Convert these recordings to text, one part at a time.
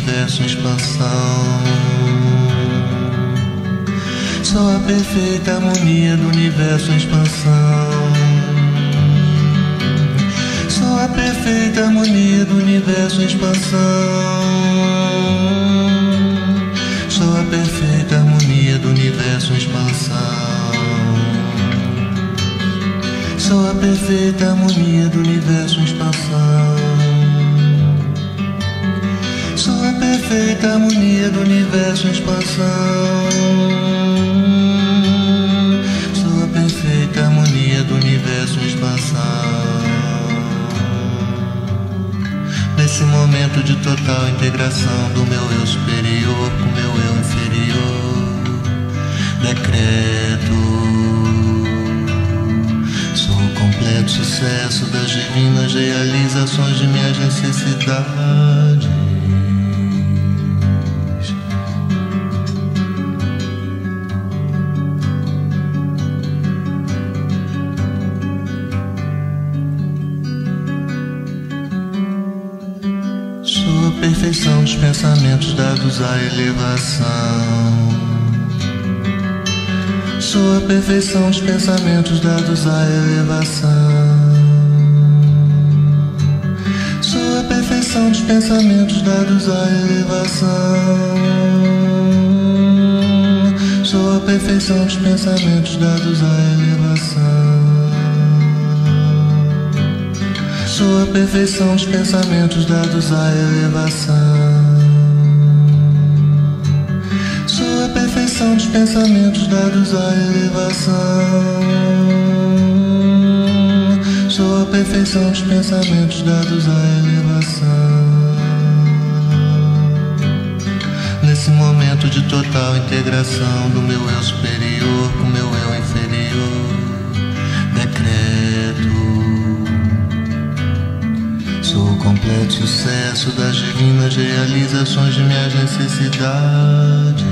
universo em expansão. Sou a perfeita harmonia do universo em expansão. Sou a perfeita harmonia do universo em expansão. Sou a perfeita harmonia do universo em expansão. Sou a perfeita harmonia do universo em expansão. Sou a perfeita harmonia do universo em expansão. Sou a perfeita harmonia do universo em expansão. Nesse momento de total integração do meu eu superior com meu eu inferior, decreto: sou o completo sucesso das divinas realizações de minhas necessidades. Sou a perfeição dos pensamentos dados à elevação. Sou a perfeição dos pensamentos dados à elevação. Sou a perfeição dos pensamentos dados à elevação. Sou a perfeição dos pensamentos dados à elevação. Sou a perfeição dos pensamentos dados à elevação. Sou a perfeição dos pensamentos dados à elevação. Sou a perfeição dos pensamentos dados à elevação. Nesse momento de total integração do meu eu superior com meu eu inferior, decreto: sou o completo sucesso das divinas realizações de minhas necessidades.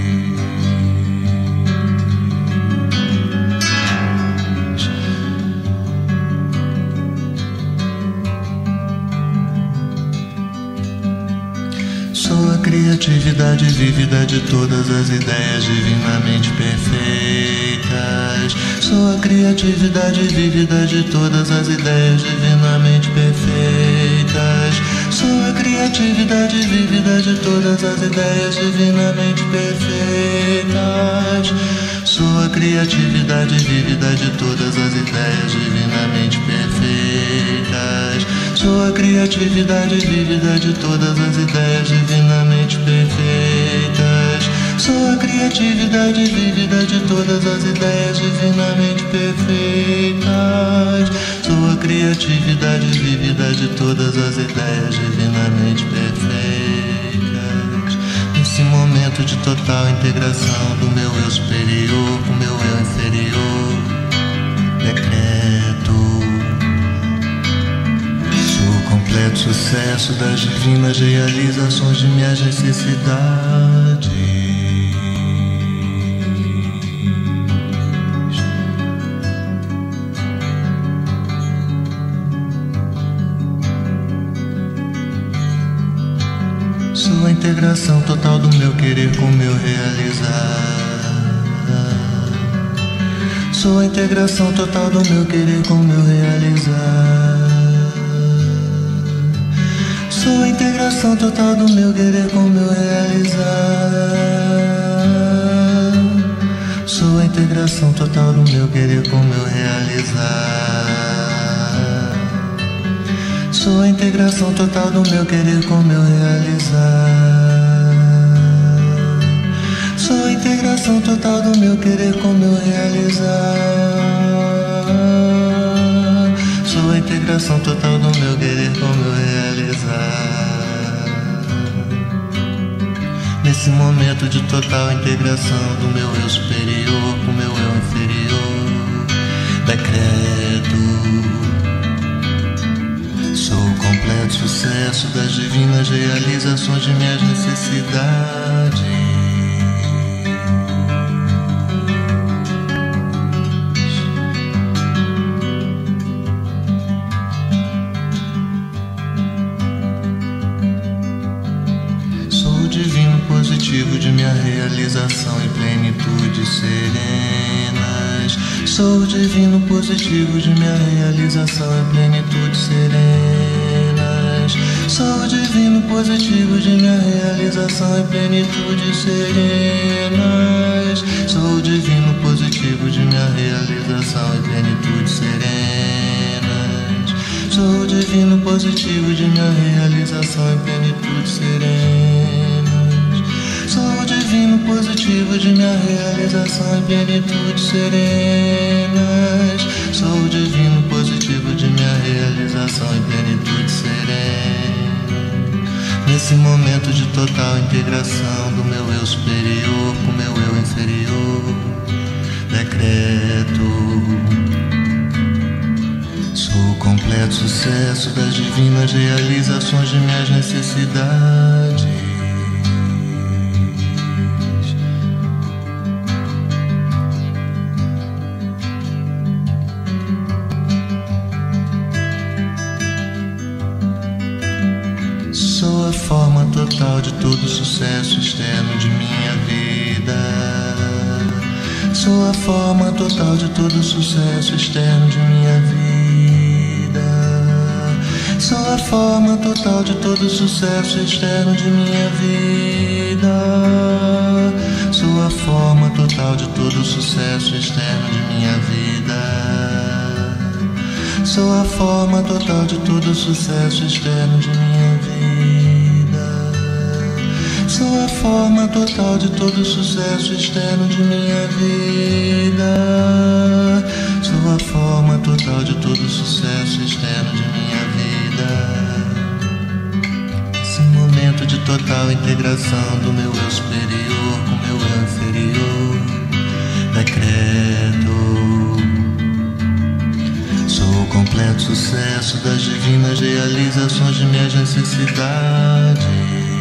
Sou a criatividade vívida de todas as ideias divinamente perfeitas. Sou a criatividade vívida de todas as ideias divinamente perfeitas. Sou a criatividade vívida de todas as ideias divinamente perfeitas. Sou a criatividade vívida de todas as ideias divinamente perfeitas. Sou a criatividade vívida de todas as ideias divinamente perfeitas. Sou a criatividade vívida de todas as ideias divinamente perfeitas. Sou a criatividade vívida de todas as ideias divinamente perfeitas. Nesse momento de total integração do meu eu superior com meu eu inferior, decreto: completo sucesso das divinas realizações de minhas necessidades. Sou a integração total do meu querer com o meu realizar. Sou a integração total do meu querer com o meu realizar. Sou a integração total do meu querer com o meu realizar. Sou a integração total do meu querer com o meu realizar. Sou a integração total do meu querer com o meu realizar. Sou a integração total do meu querer com o meu realizar. Sou a integração total do meu querer com o meu realizar. Nesse momento de total integração do meu eu superior com o meu eu inferior, decreto: sou o completo sucesso das divinas realizações de minhas necessidades. divino positivo de minha realização e plenitude serenas. Sou o divino positivo de minha realização e plenitude serenas. Sou o divino positivo de minha realização e plenitude serenas. Sou o divino positivo de minha realização e plenitude serenas. Sou o divino positivo de minha realização e plenitude serenas. Sou o divino positivo de minha realização e plenitude serenas. Sou o divino positivo de minha realização e plenitude serenas. Nesse momento de total integração do meu eu superior com meu eu inferior, decreto: sou o completo sucesso das divinas realizações de minhas necessidades. Sou a forma total de todo sucesso externo de minha vida. Sou a forma total de todo sucesso externo de minha vida. Sou a forma total de todo sucesso externo de minha vida. Sou a forma total de todo sucesso externo de minha vida. Sou a forma total de todo sucesso externo de minha vida. Sou a forma total de todo sucesso externo de minha vida. Sou a forma total de todo sucesso externo de minha vida. Esse momento de total integração do meu eu superior com meu eu inferior, decreto: sou o completo sucesso das divinas realizações de minhas necessidades.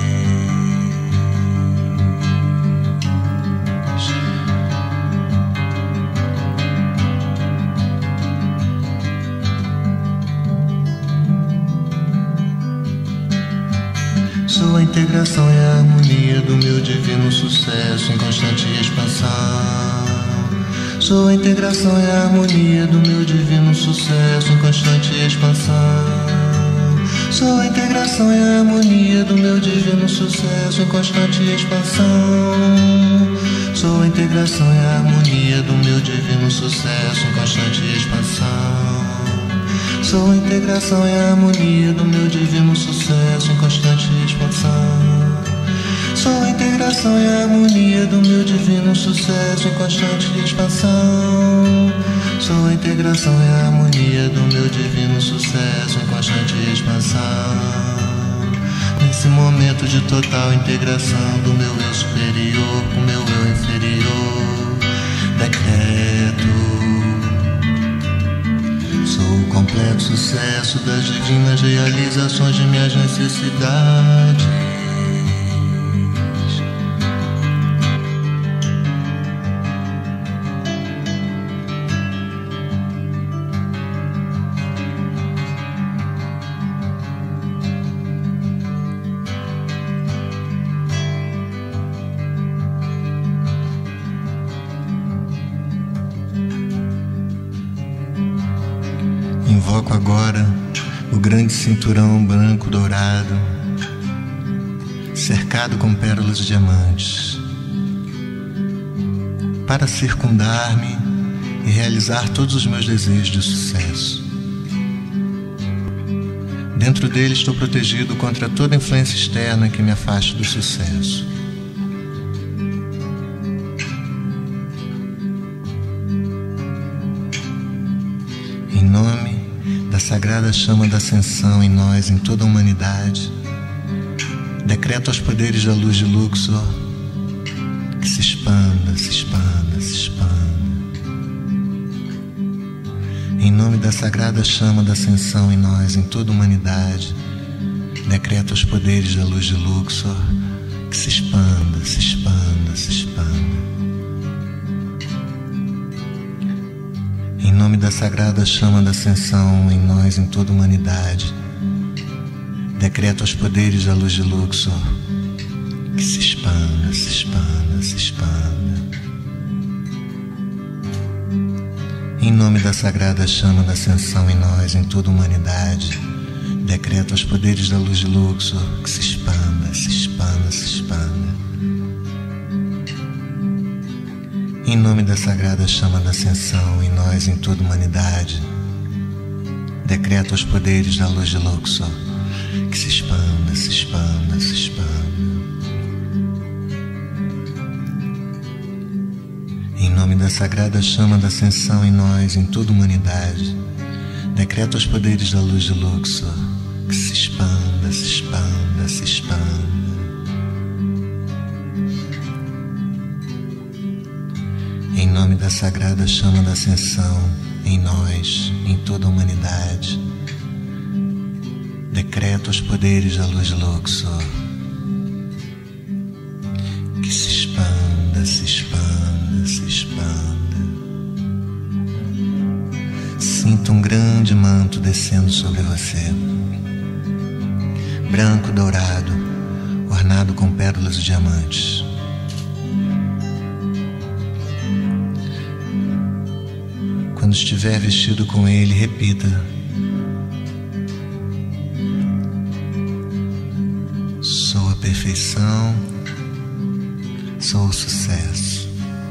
Sou a integração e a harmonia do meu divino sucesso em constante expansão. Sou a integração e a harmonia do meu divino sucesso em constante expansão. Sou a integração e a harmonia do meu divino sucesso em constante expansão. Sou a integração e a harmonia do meu divino sucesso em constante expansão. Sou a integração e a harmonia do meu divino sucesso em constante expansão. Sou a integração e a harmonia do meu divino sucesso em constante expansão. Sou a integração e a harmonia do meu divino sucesso em constante expansão. Nesse momento de total integração do meu eu superior com meu eu inferior, decreto: sou o completo sucesso das divinas realizações de minhas necessidades. Invoco agora o grande cinturão branco dourado, cercado com pérolas de diamantes, para circundar-me e realizar todos os meus desejos de sucesso. Dentro dele estou protegido contra toda influência externa que me afaste do sucesso. Em nome da sagrada chama da ascensão em nós, em toda a humanidade, decreto aos poderes da luz de Luxor que se expanda, se expanda, se expanda. Em nome da sagrada chama da ascensão em nós, em toda a humanidade, decreto aos poderes da luz de Luxor que se expanda, se expanda, se expanda. Em nome da sagrada chama da ascensão em nós, em toda a humanidade, decreto aos poderes da luz de Luxor que se expanda. expanda, se expanda, se expanda. Em nome da sagrada chama da ascensão em nós, em toda a humanidade, decreto aos poderes da luz de Luxor que se expanda, se expanda, se expanda. Em nome da sagrada chama da ascensão em nós, em toda a humanidade, decreto aos poderes da luz de Luxor que se expanda, se expanda, se expanda. Em nome da sagrada chama da ascensão em nós, em toda a humanidade, decreto aos poderes da luz de Luxor que se expanda, se expanda, se expanda. Em nome da sagrada chama da ascensão em nós, em toda a humanidade, decreto aos poderes da luz de Luxor que se expanda, se expanda, se expanda. Sinta um grande manto descendo sobre você, branco dourado, ornado com pérolas e diamantes. Quando estiver vestido com ele, repita: sou a perfeição, sou o sucesso.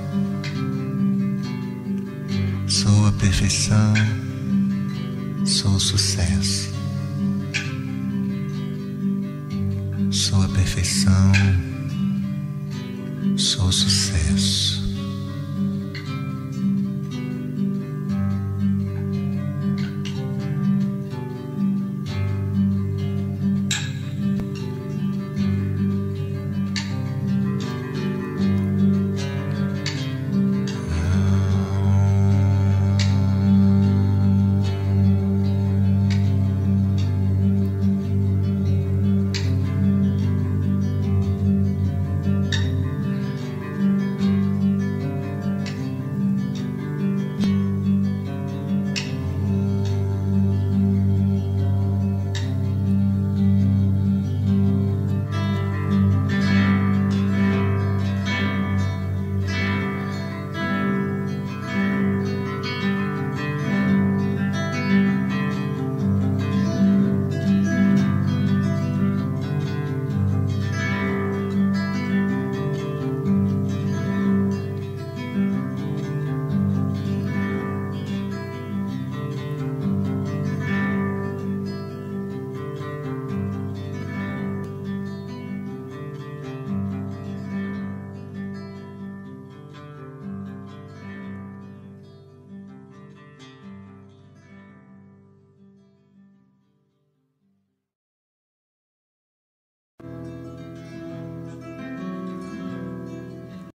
Sou a perfeição, sou o sucesso. Sou a perfeição,